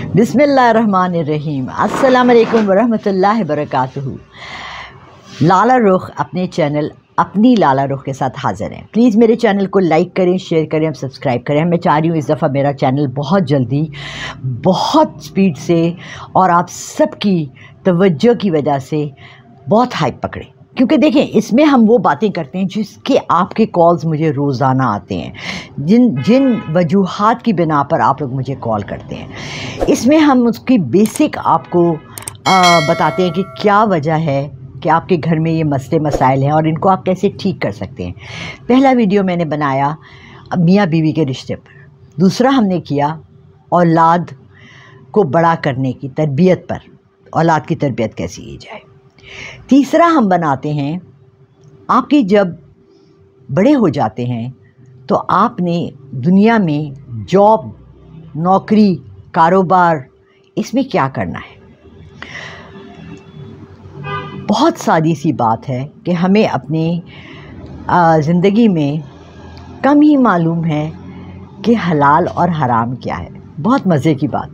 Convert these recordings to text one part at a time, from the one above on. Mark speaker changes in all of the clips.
Speaker 1: बिस्मिल्लाहिर्रहमानिर्रहीम। अस्सलाम वालेकुम वरहमतुल्लाहि वबरकातुहू। लाला रुख अपने चैनल अपनी लाला रुख के साथ हाज़िर हैं। प्लीज़ मेरे चैनल को लाइक करें, शेयर करें, सब्सक्राइब करें। मैं चाह रही हूँ इस दफ़ा मेरा चैनल बहुत जल्दी, बहुत स्पीड से और आप सबकी तवज्जो की वजह से बहुत हाइप पकड़े। क्योंकि देखें, इसमें हम वो बातें करते हैं जिसके आपके कॉल्स मुझे रोज़ाना आते हैं, जिन वजूहात की बिना पर आप लोग मुझे कॉल करते हैं। इसमें हम उसकी बेसिक आपको बताते हैं कि क्या वजह है कि आपके घर में ये मसले मसाइल हैं और इनको आप कैसे ठीक कर सकते हैं। पहला वीडियो मैंने बनाया मियाँ बीवी के रिश्ते पर, दूसरा हमने किया औलाद को बड़ा करने की तरबियत पर, औलाद की तरबियत कैसी की जाए। तीसरा हम बनाते हैं आपकी जब बड़े हो जाते हैं तो आपने दुनिया में जॉब, नौकरी, कारोबार, इसमें क्या करना है। बहुत सादी सी बात है कि हमें अपनी ज़िंदगी में कम ही मालूम है कि हलाल और हराम क्या है। बहुत मज़े की बात,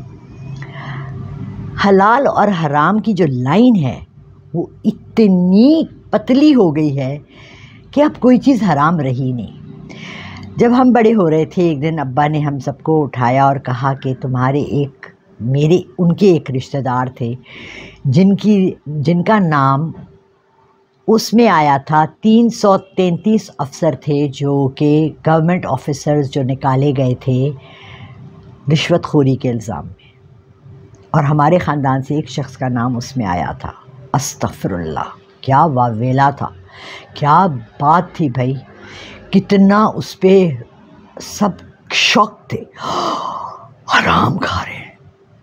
Speaker 1: हलाल और हराम की जो लाइन है वो इतनी पतली हो गई है कि अब कोई चीज़ हराम रही नहीं। जब हम बड़े हो रहे थे, एक दिन अब्बा ने हम सबको उठाया और कहा कि तुम्हारे उनके एक रिश्तेदार थे जिनका नाम उसमें आया था। 333 अफसर थे जो कि गवर्नमेंट ऑफिसर्स जो निकाले गए थे रिश्वतखोरी के इल्ज़ाम में, और हमारे ख़ानदान से एक शख्स का नाम उसमें आया था। अस्तग़फिरुल्लाह, क्या वावेला था, क्या बात थी भाई, कितना उस पर सब शौक थे, हराम खा रहे हैं।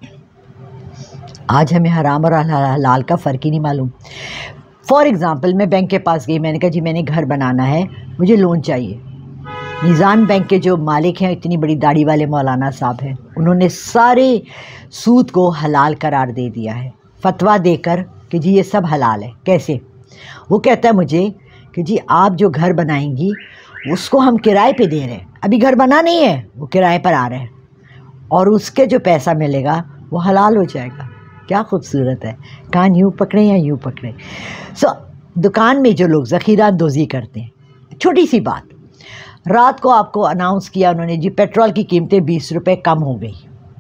Speaker 1: आज हमें हराम और हलाल का फ़र्क ही नहीं मालूम। फॉर एग्ज़ाम्पल, मैं बैंक के पास गई, मैंने कहा जी मैंने घर बनाना है, मुझे लोन चाहिए। मीज़ान बैंक के जो मालिक हैं, इतनी बड़ी दाढ़ी वाले मौलाना साहब हैं, उन्होंने सारे सूद को हलाल करार दे दिया है, फतवा देकर कि जी ये सब हलाल है। कैसे? वो कहता है मुझे कि जी आप जो घर बनाएंगी उसको हम किराए पे दे रहे हैं, अभी घर बना नहीं है, वो किराए पर आ रहे हैं, और उसके जो पैसा मिलेगा वो हलाल हो जाएगा। क्या खूबसूरत है, कान यूँ पकड़े या यूँ पकड़े। दुकान में जो लोग ज़ख़ीरा अंदोज़ी करते हैं, छोटी सी बात, रात को आपको अनाउंस किया उन्होंने जी पेट्रोल की कीमतें 20 रुपये कम हो गई।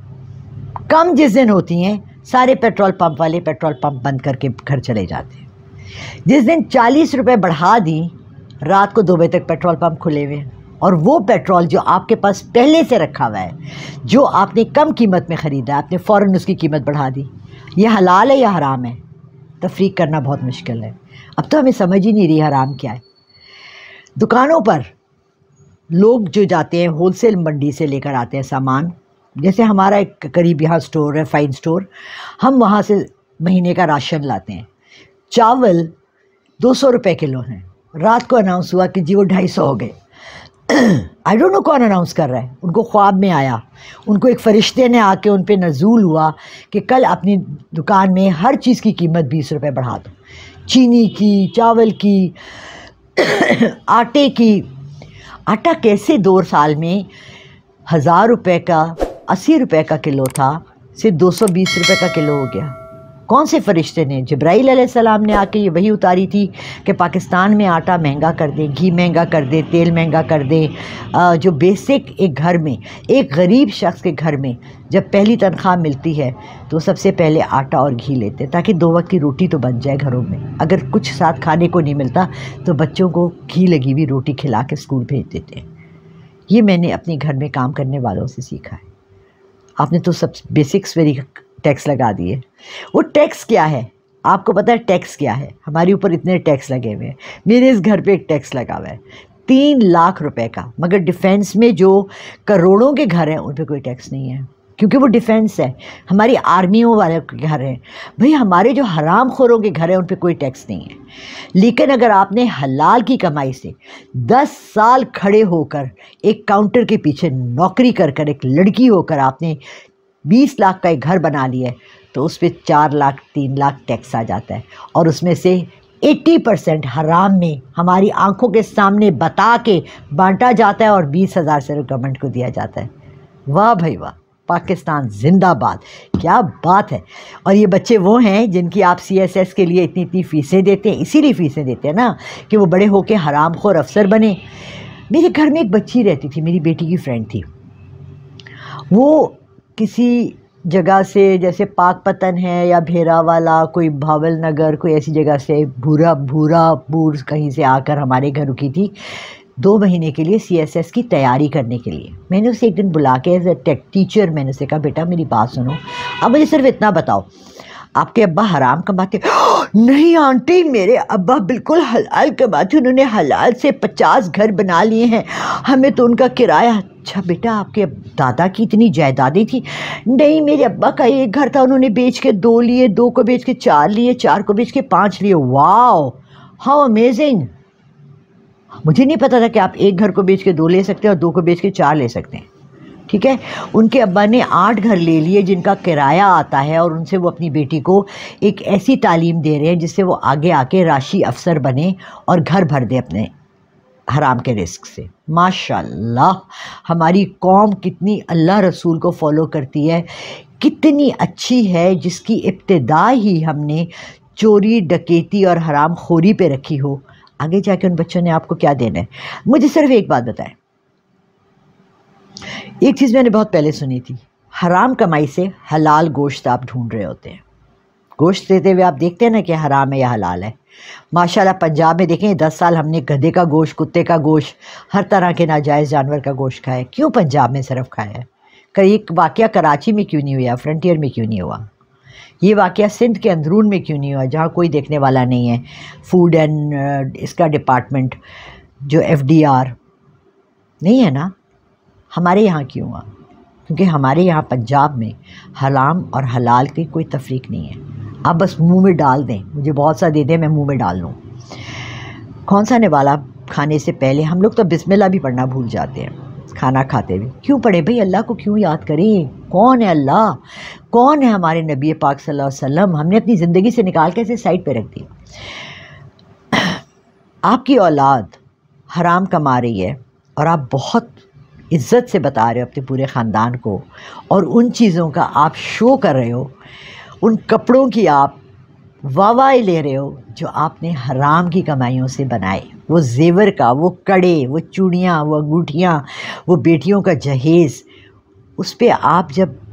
Speaker 1: कम जिस दिन होती हैं सारे पेट्रोल पंप वाले पेट्रोल पंप बंद करके घर चले जाते हैं। जिस दिन 40 रुपये बढ़ा दी, रात को 2 बजे तक पेट्रोल पंप खुले हुए हैं, और वो पेट्रोल जो आपके पास पहले से रखा हुआ है, जो आपने कम कीमत में ख़रीदा, आपने फ़ौरन उसकी कीमत बढ़ा दी। ये हलाल है या हराम है? तफ़रीक करना बहुत मुश्किल है। अब तो हमें समझ ही नहीं रही हराम क्या है। दुकानों पर लोग जो जाते हैं, होलसेल मंडी से लेकर आते हैं सामान, जैसे हमारा एक करीब यहाँ स्टोर है, फाइन स्टोर, हम वहाँ से महीने का राशन लाते हैं। चावल 200 रुपये किलो हैं। रात को अनाउंस हुआ कि जी वो 250 हो गए। आई डोंट नो कौन अनाउंस कर रहा है, उनको ख्वाब में आया, उनको एक फ़रिश्ते ने आके उन पे नज़ूल हुआ कि कल अपनी दुकान में हर चीज़ की कीमत 20 रुपये बढ़ा दो, चीनी की, चावल की, आटे की। आटा कैसे 2 साल में 1000 रुपये का 80 रुपये का किलो था, सिर्फ 220 रुपये का किलो हो गया। कौन से फ़रिश्ते ने? जिब्राइल अलैहिस्सलाम ने आके ये वही उतारी थी कि पाकिस्तान में आटा महंगा कर दें, घी महंगा कर दें, तेल महंगा कर दें। जो बेसिक एक घर में, एक गरीब शख्स के घर में जब पहली तनख्वाह मिलती है तो सबसे पहले आटा और घी लेते हैं, ताकि 2 वक्त की रोटी तो बन जाए घरों में। अगर कुछ साथ खाने को नहीं मिलता तो बच्चों को घी लगी हुई रोटी खिला के स्कूल भेज देते हैं। ये मैंने अपने घर में काम करने वालों से सीखा है। आपने तो सब बेसिक्स वेरी टैक्स लगा दिए। वो टैक्स क्या है आपको पता है? टैक्स क्या है? हमारे ऊपर इतने टैक्स लगे हुए हैं। मेरे इस घर पे एक टैक्स लगा हुआ है 3 लाख रुपए का, मगर डिफेंस में जो करोड़ों के घर हैं उन पे कोई टैक्स नहीं है, क्योंकि वो डिफेंस है, हमारी आर्मियों वाले के घर हैं। भाई हमारे जो हराम खोरों के घर हैं उन पे कोई टैक्स नहीं है। लेकिन अगर आपने हलाल की कमाई से 10 साल खड़े होकर एक काउंटर के पीछे नौकरी कर कर, एक लड़की होकर आपने 20 लाख का एक घर बना लिया है, तो उस पर 4 लाख 3 लाख टैक्स आ जाता है, और उसमें से 80% हराम में हमारी आंखों के सामने बता के बांटा जाता है और 20,000 से गवर्नमेंट को दिया जाता है। वाह भाई वाह। पाकिस्तान जिंदाबाद। क्या बात है। और ये बच्चे वो हैं जिनकी आप CSS के लिए इतनी इतनी फ़ीसें देते हैं, इसीलिए फ़ीसें देते हैं ना कि वो बड़े होकर हरामखोर अफसर बने। मेरे घर में एक बच्ची रहती थी, मेरी बेटी की फ्रेंड थी। वो किसी जगह से, जैसे पाकपतन है या भेरावाला, कोई भावल नगर, कोई ऐसी जगह से भूरापुर कहीं से आकर हमारे घर रुकी थी 2 महीने के लिए CSS की तैयारी करने के लिए। मैंने उसे एक दिन बुला के एज ए टीचर मैंने उसे कहा, बेटा मेरी बात सुनो, अब मुझे सिर्फ इतना बताओ, आपके अब्बा हराम कमाते? नहीं आंटी, मेरे अब्बा बिल्कुल हलाल कमाते, उन्होंने हलाल से 50 घर बना लिए हैं, हमें तो उनका किराया। अच्छा बेटा, आपके दादा की इतनी जायदादें थी? नहीं, मेरे अब्बा का एक घर था, उन्होंने बेच के 2 लिए, 2 को बेच के 4 लिए, 4 को बेच के 5 लिए। Wow, how amazing. मुझे नहीं पता था कि आप एक घर को बेच के 2 ले सकते हैं और 2 को बेच के 4 ले सकते हैं। ठीक है, उनके अब्बा ने 8 घर ले लिए जिनका किराया आता है, और उनसे वो अपनी बेटी को एक ऐसी तालीम दे रहे हैं जिससे वो आगे आके राशि अफसर बने और घर भर दे अपने हराम के रिस्क से। माशाल्लाह, हमारी कौम कितनी अल्लाह रसूल को फॉलो करती है, कितनी अच्छी है, जिसकी इब्तिदा ही हमने चोरी डकैती और हराम खोरी पे रखी हो। आगे जाके उन बच्चों ने आपको क्या देना है। मुझे सिर्फ एक बात बताएं, एक चीज़ मैंने बहुत पहले सुनी थी, हराम कमाई से हलाल गोश्त आप ढूंढ रहे होते हैं। गोश्त देते हुए आप देखते हैं ना कि हराम है या हलाल है। माशाल्लाह पंजाब में देखें 10 साल हमने गधे का गोश्त, कुत्ते का गोश्त, हर तरह के नाजायज़ जानवर का गोश्त खाया। क्यों पंजाब में सिर्फ खाया है? कई वाक़या कराची में क्यों नहीं हुआ, फ्रंटियर में क्यों नहीं हुआ? ये वाक़या सिंध के अंदरून में क्यों नहीं हुआ, जहाँ कोई देखने वाला नहीं है? फूड एंड इसका डिपार्टमेंट जो FDR नहीं है ना, हमारे यहाँ क्यों हुआ? क्योंकि हमारे यहाँ पंजाब में हराम और हलाल की कोई तफरीक नहीं है। आप बस मुंह में डाल दें, मुझे बहुत सा दे दें, मैं मुंह में डाल लूँ। कौन सा निवाला खाने से पहले हम लोग तो बिस्मिल्लाह भी पढ़ना भूल जाते हैं खाना खाते हुए। क्यों पढ़े भाई? अल्लाह को क्यों याद करें? कौन है अल्लाह? कौन है हमारे नबी पाक सल्लल्लाहु अलैहि वसल्लम? हमने अपनी ज़िंदगी से निकाल के इसे साइड पे रख दिया। आपकी औलाद हराम कमा रही है और आप बहुत इज़्ज़त से बता रहे हो अपने पूरे ख़ानदान को, और उन चीज़ों का आप शो कर रहे हो, उन कपड़ों की आप वाहवाही ले रहे हो जो आपने हराम की कमाइयों से बनाए। वो जेवर का, वो कड़े, वो चूड़ियाँ, वो अंगूठियाँ, वो बेटियों का जहेज़, उस पे आप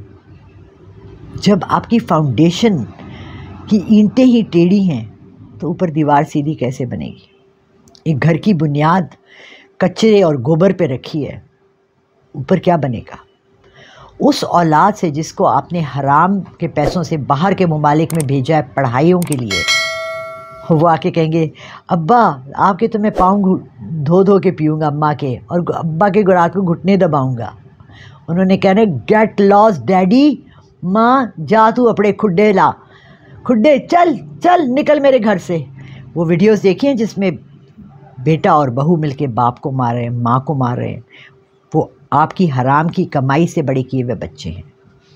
Speaker 1: जब आपकी फाउंडेशन की ईंटें ही टेढ़ी हैं तो ऊपर दीवार सीधी कैसे बनेगी? एक घर की बुनियाद कचरे और गोबर पे रखी है, ऊपर क्या बनेगा? उस औलाद से जिसको आपने हराम के पैसों से बाहर के ममालिक में भेजा है पढ़ाइयों के लिए, वो आके कहेंगे अब्बा आपके तो मैं पाँव धो धो के पीऊँगा अम्मा के, और अब्बा के रात को घुटने दबाऊँगा। उन्होंने कहना गेट लॉस डैडी, माँ जा तू अपने खुड्डे ला, खुड्डे चल चल निकल मेरे घर से। वो वीडियोस देखी हैं जिसमें बेटा और बहू मिलके बाप को मार रहे हैं, माँ को मार रहे हैं। वो आपकी हराम की कमाई से बड़े किए हुए बच्चे हैं।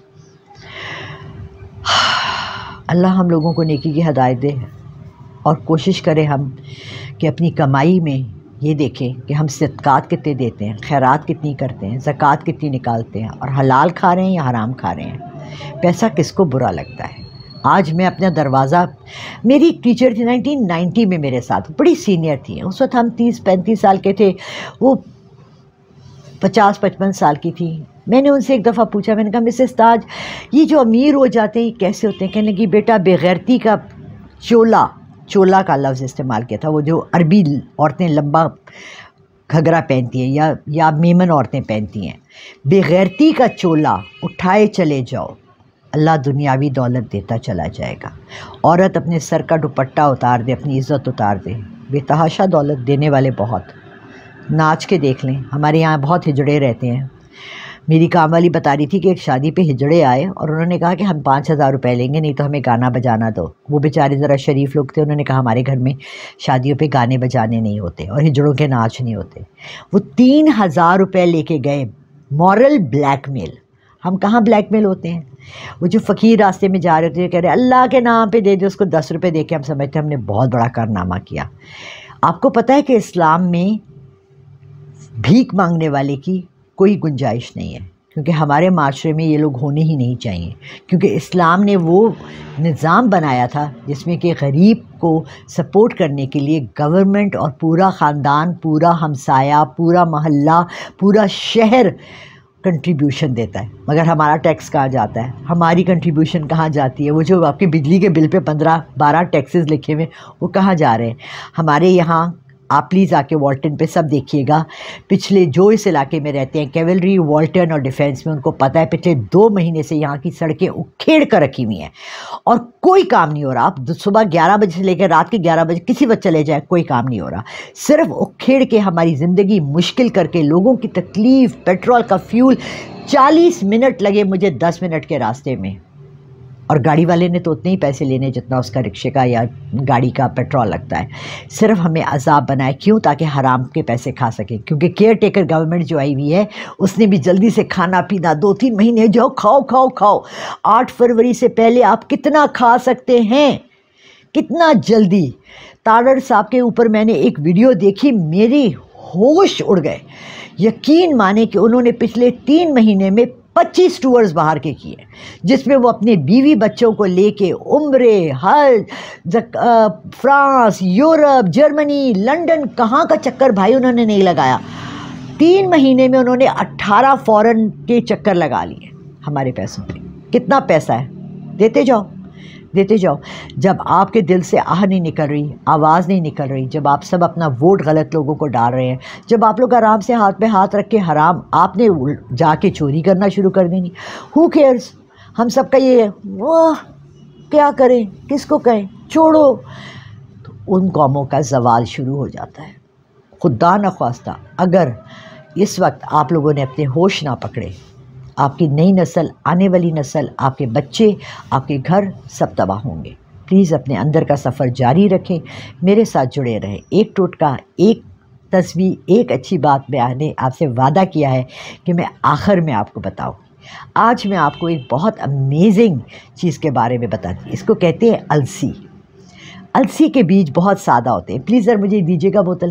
Speaker 1: अल्लाह हम लोगों को नेकी की हिदायत दे और कोशिश करें हम कि अपनी कमाई में ये देखें कि हम सदक़ात कितने देते हैं, खैरात कितनी करते हैं, ज़कात कितनी निकालते हैं, और हलाल खा रहे हैं या हराम खा रहे हैं। पैसा किसको बुरा लगता है? आज मैं अपना दरवाज़ा, मेरी एक टीचर थी 1990 में मेरे साथ, बड़ी सीनियर थी, उस वक्त हम 30-35 साल के थे, वो 50-55 साल की थी। मैंने उनसे एक दफ़ा पूछा, मैंने कहा मिसेस ताज ये जो अमीर हो जाते हैं कैसे होते हैं? कहने लगी बेटा बेगैरती का चोला का लफ्ज़ इस्तेमाल किया था, वो जो अरबी औरतें लंबा घगरा पहनती हैं या मेमन औरतें पहनती हैं, बेगैरती का चोला उठाए चले जाओ, अल्लाह दुनियावी दौलत देता चला जाएगा। औरत अपने सर का दुपट्टा उतार दे, अपनी इज़्ज़त उतार दे, बेतहाशा दौलत देने वाले बहुत। नाच के देख लें, हमारे यहाँ बहुत हिजड़े रहते हैं। मेरी काम वाली बता रही थी कि एक शादी पे हिजड़े आए और उन्होंने कहा कि हम 5,000 रुपये लेंगे, नहीं तो हमें गाना बजाना दो। वो बेचारे ज़रा शरीफ लोग थे, उन्होंने कहा हमारे घर में शादियों पे गाने बजाने नहीं होते और हिजड़ों के नाच नहीं होते। वो 3,000 रुपये लेके गए, मॉरल ब्लैकमेल। हम कहाँ ब्लैकमेल होते हैं? वो जो फ़कीर रास्ते में जा रहे थे कह रहे अल्लाह के नाम पे दे दे, उसको 10 रुपये दे के हम समझते हमने बहुत बड़ा कारनामा किया। आपको पता है कि इस्लाम में भीख मांगने वाले की कोई गुंजाइश नहीं है, क्योंकि हमारे माशरे में ये लोग होने ही नहीं चाहिए, क्योंकि इस्लाम ने वो निज़ाम बनाया था जिसमें कि गरीब को सपोर्ट करने के लिए गवर्नमेंट और पूरा ख़ानदान, पूरा हमसाया, पूरा मोहल्ला, पूरा शहर कंट्रीब्यूशन देता है। मगर हमारा टैक्स कहाँ जाता है, हमारी कंट्रीब्यूशन कहाँ जाती है? वो जो आपके बिजली के बिल पे 15-12 टैक्सेस लिखे हुए वो कहाँ जा रहे हैं? हमारे यहाँ आप प्लीज़ आके वॉल्टन पे सब देखिएगा, पिछले जो इस इलाके में रहते हैं कैवलरी, वॉल्टन और डिफेंस में, उनको पता है पिछले 2 महीने से यहाँ की सड़कें उखेड़ कर रखी हुई हैं और कोई काम नहीं हो रहा। आप सुबह 11 बजे से लेकर रात के 11 बजे किसी वक्त चले जाए, कोई काम नहीं हो रहा। सिर्फ उखेड़ के हमारी ज़िंदगी मुश्किल करके, लोगों की तकलीफ़, पेट्रोल का फ्यूल 40 मिनट लगे मुझे 10 मिनट के रास्ते में, और गाड़ी वाले ने तो उतने ही पैसे लेने जितना उसका रिक्शे का या गाड़ी का पेट्रोल लगता है। सिर्फ हमें अजाब बनाए, क्यों? ताकि हराम के पैसे खा सकें। क्योंकि केयर टेकर गवर्नमेंट जो आई हुई है उसने भी जल्दी से खाना पीना 2-3 महीने जाओ, खाओ खाओ खाओ। 8 फरवरी से पहले आप कितना खा सकते हैं, कितना जल्दी? तारड़ साहब के ऊपर मैंने एक वीडियो देखी, मेरी होश उड़ गए। यकीन माने कि उन्होंने पिछले 3 महीने में 25 टूर्स बाहर के किए, जिसमें वो अपने बीवी बच्चों को लेके उम्रे, हज, फ्रांस, यूरोप, जर्मनी, लंदन, कहाँ का चक्कर भाई उन्होंने नहीं लगाया। 3 महीने में उन्होंने 18 फॉरेन के चक्कर लगा लिए हमारे पैसों पे। कितना पैसा है, देते जाओ देते जाओ। जब आपके दिल से आह नहीं निकल रही, आवाज़ नहीं निकल रही, जब आप सब अपना वोट गलत लोगों को डाल रहे हैं, जब आप लोग आराम से हाथ पे हाथ रख के हराम आपने जाके चोरी करना शुरू कर देनी, हु केयर्स? हम सब का ये है, वाह क्या करें, किसको कहें, छोड़ो। तो उन कौमों का ज़वाल शुरू हो जाता है। खुदा न ख्वास्ता अगर इस वक्त आप लोगों ने अपने होश ना पकड़े, आपकी नई नस्ल, आने वाली नस्ल, आपके बच्चे, आपके घर सब तबाह होंगे। प्लीज़ अपने अंदर का सफ़र जारी रखें, मेरे साथ जुड़े रहें। एक टोटका, एक तस्वीर, एक अच्छी बात मैंने आपसे वादा किया है कि मैं आखिर में आपको बताऊं। आज मैं आपको एक बहुत अमेजिंग चीज़ के बारे में बताती हूँ। इसको कहते हैं अलसी। अलसी के बीज बहुत सादा होते हैं। प्लीज़ ज़रा मुझे दीजिएगा बोतल।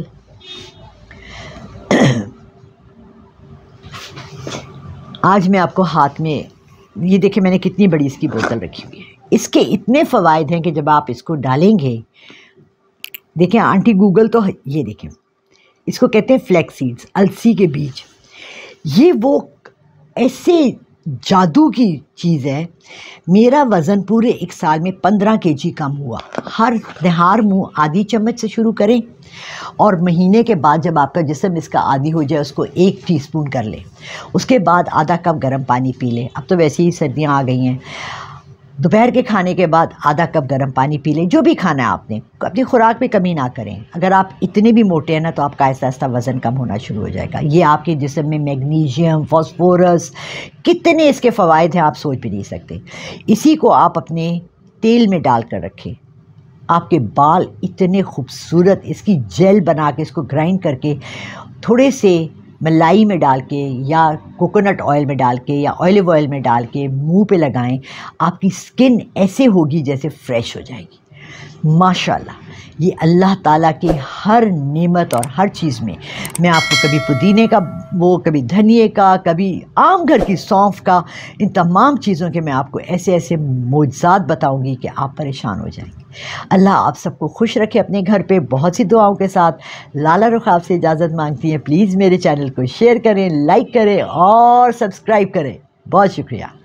Speaker 1: आज मैं आपको हाथ में, ये देखिए मैंने कितनी बड़ी इसकी बोतल रखी हुई है। इसके इतने फ़वाइद हैं कि जब आप इसको डालेंगे, देखें आंटी गूगल तो ये देखें, इसको कहते हैं फ्लैक्स सीड्स, अलसी के बीज। ये वो ऐसे जादू की चीज़ है। मेरा वज़न पूरे 1 साल में 15 kg कम हुआ। हर नहार मुँह आधी चम्मच से शुरू करें और महीने के बाद जब आपका जिस्म इसका आदी हो जाए उसको 1 टीस्पून कर लें। उसके बाद आधा कप गर्म पानी पी लें। अब तो वैसे ही सर्दियाँ आ गई हैं। दोपहर के खाने के बाद आधा कप गर्म पानी पी लें। जो भी खाना है आपने, अपनी खुराक में कमी ना करें। अगर आप इतने भी मोटे हैं ना तो आपका आहिस्ता आहिस्ता वज़न कम होना शुरू हो जाएगा। ये आपके जिस्म में मैग्नीशियम, फास्फोरस, कितने इसके फ़वाइद हैं आप सोच भी नहीं सकते। इसी को आप अपने तेल में डाल कर रखें। आपके बाल इतने खूबसूरत, इसकी जेल बना के इसको ग्राइंड करके थोड़े से मलाई में डाल के या कोकोनट ऑयल में डाल के या ऑलिव ऑयल में डाल के मुंह पे लगाएं। आपकी स्किन ऐसे होगी जैसे फ्रेश हो जाएगी। माशाल्लाह, ये अल्लाह ताला की हर नेमत और हर चीज़ में मैं आपको कभी पुदीने का वो, कभी धनिए का, कभी आम घर की सौंफ का, इन तमाम चीज़ों के मैं आपको ऐसे ऐसे मोज़ात बताऊंगी कि आप परेशान हो जाएंगे। अल्लाह आप सबको खुश रखे अपने घर पे। बहुत सी दुआओं के साथ लाला रुख आपसे इजाज़त मांगती हैं। प्लीज़ मेरे चैनल को शेयर करें, लाइक करें और सब्सक्राइब करें। बहुत शुक्रिया।